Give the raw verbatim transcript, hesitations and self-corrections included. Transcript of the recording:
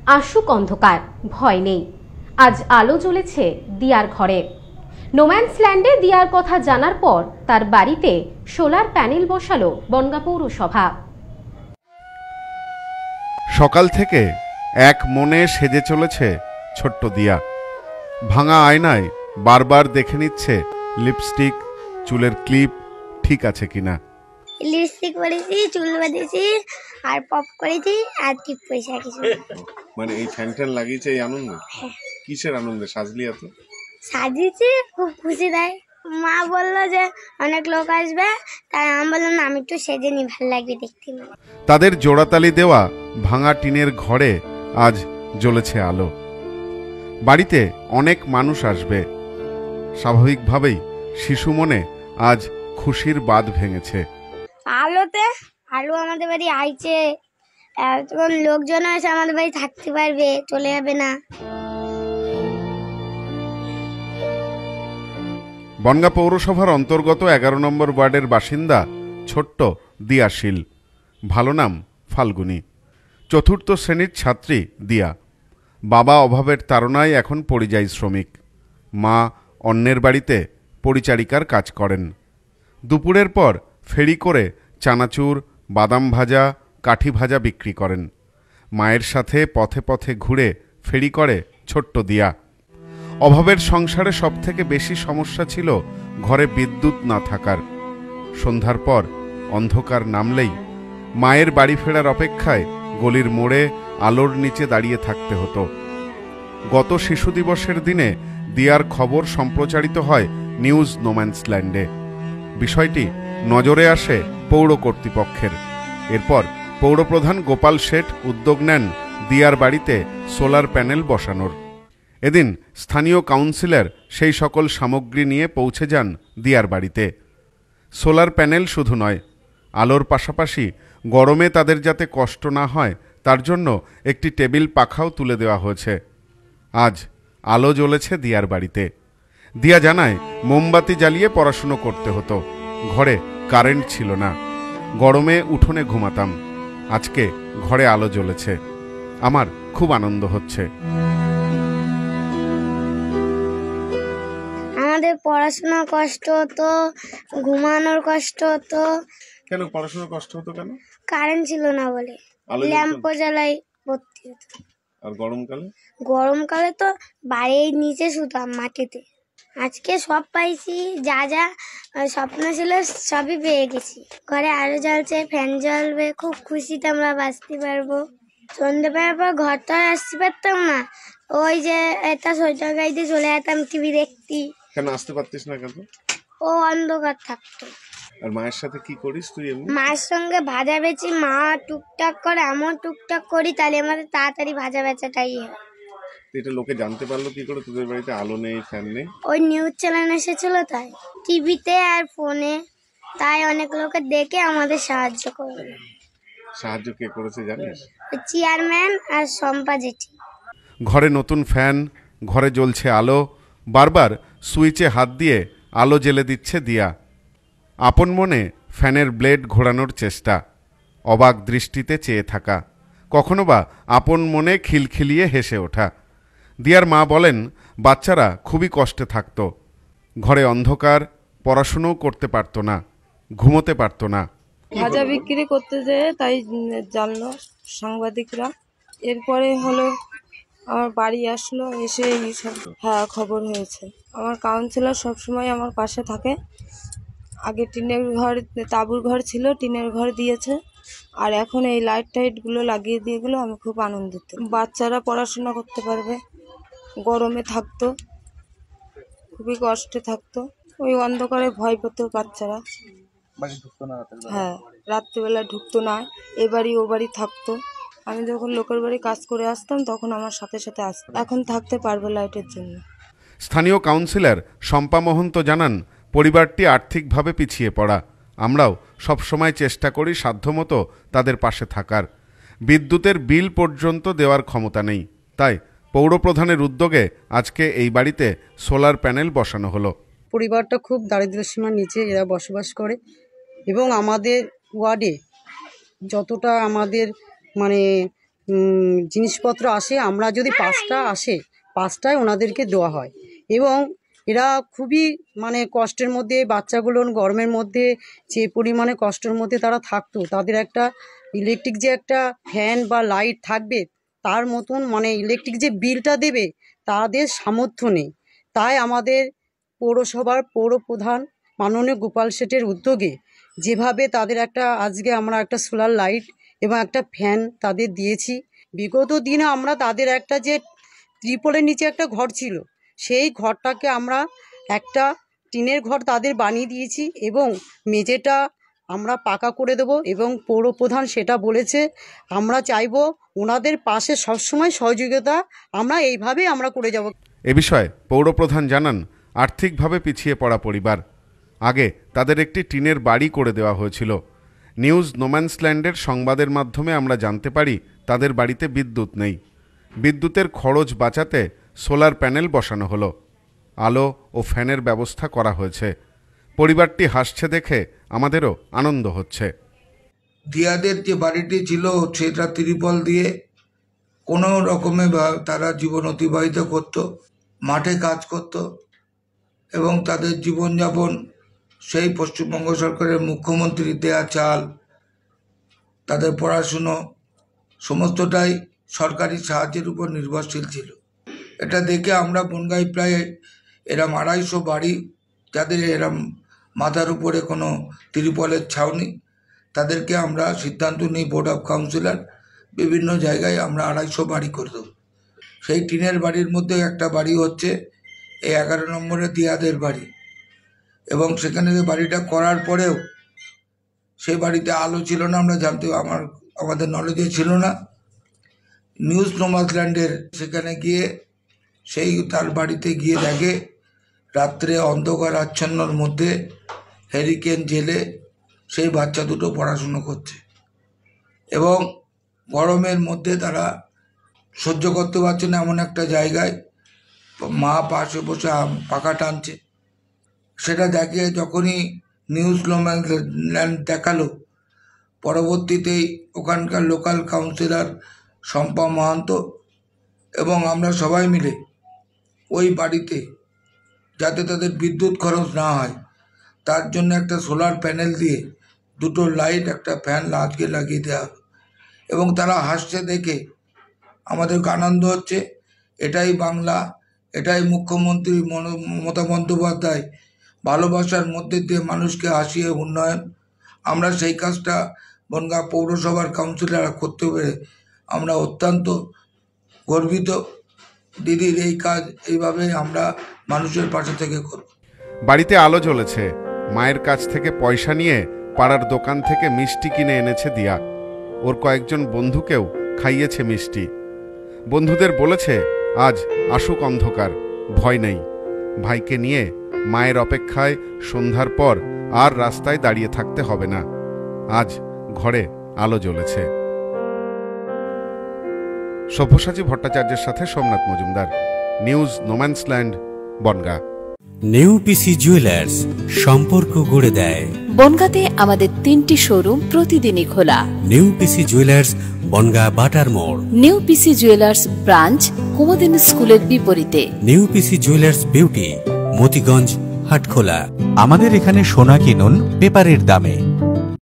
আশুক অন্ধকার, ভয় নেই। আজ আলো জ্বলেছে দিয়ার ঘরে। নোম্যান্সল্যান্ডে দিয়ার কথা জানার পর তার বাড়িতে সোলার প্যানেল বসালো বনগাঁ পৌরসভা। সকাল থেকে এক মনে সেজে চলেছে ছোট্ট দিয়া। ভাঙা আয়নায় বারবার দেখে নিচ্ছে লিপস্টিক, চুলের ক্লিপ ঠিক আছে কিনা। লিপস্টিক পরেছি, চুল বাঁধেছি, আর পপ করেছি, আর টিপ পয়সা কিছু। মানে এই ফ্যান ট্যান লাগিয়েছে এই আনন্দ? কিসের আনন্দে সাজলি এত? সাজিয়েছি, খুব খুশি দেয়। মা বললো যে অনেক লোক আসবে, তাই আমি বললাম না, আমি একটু সেজে নি, ভালো লাগবে দেখতে। তাদের জোড়াতালি দেওয়া ভাঙা টিনের ঘরে আজ জ্বলেছে আলো। বাড়িতে অনেক মানুষ আসবে, স্বাভাবিকভাবেই শিশু মনে আজ খুশির বাঁধ ভেঙেছে। আলোতে আলো আমাদের বাড়ি আইছে, এখন লোকজন এসে আমাদের বাড়ি থাকতে পারবে, চলে যাবে না। বনগাঁ পৌরসভার অন্তর্গত এগারো নম্বর ওয়ার্ডের বাসিন্দা ছোট্ট দিয়া শীল, ভালো নাম ফাল্গুনী। চতুর্থ শ্রেণীর ছাত্রী দিয়া। বাবা অভাবের তাড়নায় এখন পরিযায়ী শ্রমিক। মা অন্যের বাড়িতে পরিচারিকার কাজ করেন। দুপুরের পর ফেরি করে চানাচুর, বাদাম ভাজা, কাঠি ভাজা বিক্রি করেন। মায়ের সাথে পথে পথে ঘুরে ফেরি করে ছোট্ট দিয়া। অভাবের সংসারে সবথেকে বেশি সমস্যা ছিল ঘরে বিদ্যুৎ না থাকার। সন্ধ্যার পর অন্ধকার নামলেই মায়ের বাড়ি ফেরার অপেক্ষায় গলির মোড়ে আলোর নিচে দাঁড়িয়ে থাকতে হতো। গত শিশু দিবসের দিনে দিয়ার খবর সম্প্রচারিত হয় নিউজ নোম্যান্সল্যান্ডে। বিষয়টি নজরে আসে পৌর কর্তৃপক্ষের। এরপর পৌরপ্রধান গোপাল শেঠ উদ্যোগ নেন দিয়ার বাড়িতে সোলার প্যানেল বসানোর। এদিন স্থানীয় কাউন্সিলর সেই সকল সামগ্রী নিয়ে পৌঁছে যান দিয়ার বাড়িতে। সোলার প্যানেল শুধু নয়, আলোর পাশাপাশি গরমে তাদের যাতে কষ্ট না হয় তার জন্য একটি টেবিল পাখাও তুলে দেওয়া হয়েছে। আজ আলো জ্বলেছে দিয়ার বাড়িতে। দিয়া জানায়, মোমবাতি জ্বালিয়ে পড়াশুনো করতে হতো, ঘরে কারেন্ট ছিল না, গরমে উঠোনে ঘুমাতাম। আজকে ঘরে আলো জ্বলেছে, আমার খুব আনন্দ হচ্ছে। আমাদের পড়াশোনার কষ্ট হতো, ঘুমানোর কষ্ট হতো। কেন পড়াশোনার কষ্ট হতো কেন? কারেন্ট ছিল না বলে, ল্যাম্প জ্বালাই ভর্তি হতো। আর গরমকালে? গরমকালে তো বাড়ির নিচে শুতাম মাটিতে। আজকে সব পাইছি, যা যা স্বপ্ন ছিল সবই পেয়ে গেছি। ঘরে আলো জ্বলছে, ফ্যান জ্বলবে, খুব খুশিতে আমরা বাঁচতে পারবো। সন্ধ্যেবেলার পর ঘরটা আসতে পারতাম না, ওই যে একটা সোয়েটার গাইতে চলে যেতাম টিভি দেখতি। কেন আসতে পারতিস না কেন? ও অন্ধকার থাকতো। আর মায়ের সাথে কি করিস তুই এমনি? মায়ের সঙ্গে ভাজা বেচি, মা টুকটাক করে, আমিও টুকটাক করি, তাহলে আমাদের তাড়াতাড়ি ভাজা বেচাটাই হয়। এটা লোকে জানতে পারলো কি করে তোদের বাড়িতে আলো নেই, ফ্যান নেই? ওই নিউজ চ্যানেল এসেছিল তাই, টিভিতে আর ফোনে, তাই অনেক লোকে দেখে আমাদের সাহায্য করে। সাহায্য কে করেছে জানিস? চেয়ারম্যান আর শম্পা জেঠি। ঘরে নতুন ফ্যান, ঘরে জ্বলছে আলো, বারবার সুইচে হাত দিয়ে আলো জ্বেলে দিচ্ছে দিয়া। আপন মনে ফ্যানের ব্লেড ঘোরানোর চেষ্টা, অবাক দৃষ্টিতে চেয়ে থাকা, কখনো বা আপন মনে খিলখিলিয়ে হেসে ওঠা। দিয়ার মা বলেন, বাচ্চারা খুবই কষ্টে থাকত, ঘরে অন্ধকার, পড়াশুনোও করতে পারতো না, ঘুমোতে পারতো না। ভাজা বিক্রি করতে যেয়ে তাই জানলো সাংবাদিকরা। এরপরে হলো আমার বাড়ি আসলো, এসে সব হ্যাঁ খবর হয়েছে। আমার কাউন্সিলর সবসময় আমার পাশে থাকে। আগে টিনের ঘর, তাঁবুর ঘর ছিল, টিনের ঘর দিয়েছে, আর এখন এই লাইট টাইটগুলো লাগিয়ে দিয়ে গেলো। আমি খুব আনন্দিত। বাচ্চারা পড়াশোনা করতে পারবে। গরমে থাকতো, খুবই কষ্টে থাকতো, ওই অন্ধকারে ভয় পেত বাচ্চারা। হ্যাঁ, রাত্রিবেলা ঢুকতো না, এ বাড়ি ও বাড়ি থাকতো। আমি যখন লোকের বাড়ি কাজ করে আসতাম তখন আমার সাথে সাথে আসতো। এখন থাকতে পারবে লাইটের জন্য। স্থানীয় কাউন্সিলর শম্পা মহন্ত জানান, পরিবারটি আর্থিকভাবে পিছিয়ে পড়া, আমরাও সবসময় চেষ্টা করি সাধ্যমতো তাদের পাশে থাকার। বিদ্যুতের বিল পর্যন্ত দেওয়ার ক্ষমতা নেই, তাই পৌরপ্রধানের উদ্যোগে আজকে এই বাড়িতে সোলার প্যানেল বসানো হলো। পরিবারটা খুব দারিদ্র্য সীমার নিচে এরা বসবাস করে, এবং আমাদের ওয়ার্ডে যতটা আমাদের মানে উম, জিনিসপত্র আসে, আমরা যদি পাঁচটা আসে পাঁচটায় ওনাদেরকে দেওয়া হয়। এবং এরা খুবই মানে কষ্টের মধ্যে, বাচ্চাগুলো গরমের মধ্যে যে পরিমাণে কষ্টের মধ্যে তারা থাকতো, তাদের একটা ইলেকট্রিক যে একটা ফ্যান বা লাইট থাকবে তার মতন মানে ইলেকট্রিক যে বিলটা দেবে তাদের সামর্থ্য নেই। তাই আমাদের পৌরসভার পৌরপ্রধান মাননীয় গোপাল শেঠের উদ্যোগে যেভাবে তাদের একটা আজকে আমরা একটা সোলার লাইট এবং একটা ফ্যান তাদের দিয়েছি। বিগত দিনে আমরা তাদের একটা যে ত্রিপলের নিচে একটা ঘর ছিল সেই ঘরটাকে আমরা একটা টিনের ঘর তাদের বানিয়ে দিয়েছি এবং মেঝেটা আমরা পাকা করে দেব। এবং পৌরপ্রধান সেটা বলেছে, আমরা চাইবো ওনাদের পাশে সবসময় সহযোগিতা আমরা এইভাবেই আমরা করে যাব। এ বিষয়ে পৌরপ্রধান জানান, আর্থিকভাবে পিছিয়ে পড়া পরিবার, আগে তাদের একটি টিনের বাড়ি করে দেওয়া হয়েছিল। নিউজ নোম্যান্সল্যান্ডের সংবাদের মাধ্যমে আমরা জানতে পারি তাদের বাড়িতে বিদ্যুৎ নেই। বিদ্যুতের খরচ বাঁচাতে সোলার প্যানেল বসানো হলো, আলো ও ফ্যানের ব্যবস্থা করা হয়েছে। পরিবারটি হাসছে দেখে আমাদেরও আনন্দ হচ্ছে। দিয়াদের যে বাড়িটি ছিল সেটা ত্রিপল দিয়ে কোনো রকমে তারা জীবন অতিবাহিত করত, মাঠে কাজ করত এবং তাদের জীবনযাপন সেই পশ্চিমবঙ্গ সরকারের মুখ্যমন্ত্রীর দেয়া চাল, তাদের পড়াশুনো সমস্তটাই সরকারি সাহায্যের উপর নির্ভরশীল ছিল। এটা দেখে আমরা বনগাঁয় প্রায় এরম আড়াইশো বাড়ি যাদের এরম মাথার উপরে কোনো ত্রিপলের ছাউনি, তাদেরকে আমরা সিদ্ধান্ত নিই বোর্ড অফ কাউন্সিলর বিভিন্ন জায়গায় আমরা আড়াইশো বাড়ি করে দেব। সেই টিনের বাড়ির মধ্যে একটা বাড়ি হচ্ছে এই এগারো নম্বরে দিয়াদের বাড়ি। এবং সেখানে বাড়িটা করার পরেও সেই বাড়িতে আলো ছিল না, আমরা জানতে আমার আমাদের নলেজে ছিল না। নিউজ নোম্যান্সল্যান্ডের সেখানে গিয়ে সেই তার বাড়িতে গিয়ে দেখে রাত্রে অন্ধকার আচ্ছন্নর মধ্যে হেরিকেন জেলে সেই বাচ্চা দুটো পড়াশুনো করছে এবং গরমের মধ্যে তারা সহ্য করতে পারছে না এমন একটা জায়গায় মা পাশে বসে পাখা টানছে। সেটা দেখে যখনই নিউজ নোম্যান্সল্যান্ড দেখালো, পরবর্তীতেই ওখানকার লোকাল কাউন্সিলর শম্পা মহান্ত এবং আমরা সবাই মিলে ওই বাড়িতে যাতে তাদের বিদ্যুৎ খরচ না হয় তার জন্য একটা সোলার প্যানেল দিয়ে দুটো লাইট একটা ফ্যান আজকে লাগিয়ে দেওয়া হলো। এবং তারা হাসছে দেখে আমাদের আনন্দ হচ্ছে। এটাই বাংলা, এটাই মুখ্যমন্ত্রী মমতা বন্দ্যোপাধ্যায় ভালোবাসার মধ্যে দিয়ে মানুষকে হাসিয়ে উন্নয়ন। আমরা সেই কাজটা বনগাঁ পৌরসভার কাউন্সিলররা করতে পেরে আমরা অত্যন্ত গর্বিত। দিদির এই কাজ এইভাবে আমরা মানুষের পাশে থেকে করব। বাড়িতে আলো জ্বলেছে। মায়ের কাছ থেকে পয়সা নিয়ে পাড়ার দোকান থেকে মিষ্টি কিনে এনেছে দিয়া। ওর কয়েকজন বন্ধুকেও খাইয়েছে মিষ্টি। বন্ধুদের বলেছে আজ আসুক অন্ধকার, ভয় নেই। ভাইকে নিয়ে মায়ের অপেক্ষায় সন্ধ্যার পর আর রাস্তায় দাঁড়িয়ে থাকতে হবে না। আজ ঘরে আলো জ্বলেছে। সব্যসাচী ভট্টাচার্যের সাথে সোমনাথ মজুমদার, নিউজ নোম্যান্সল্যান্ড, বনগাঁ। নেউপিসি জুয়েলার্স, সম্পর্ক গড়ে দেয়। বনগাঁতে আমাদের তিনটি শোরুম প্রতিদিনই খোলা। নেউপিসি জুয়েলার্স, বনগাঁ বাটার মোড়। নেউপিসি জুয়েলার্স ব্রাঞ্চ কুমুদিনী স্কুলের বিপরীতে। নেউপিসি জুয়েলার্স বিউটি, মতিগঞ্জ, হাটখোলা। আমাদের এখানে সোনা কিনুন পেপারের দামে।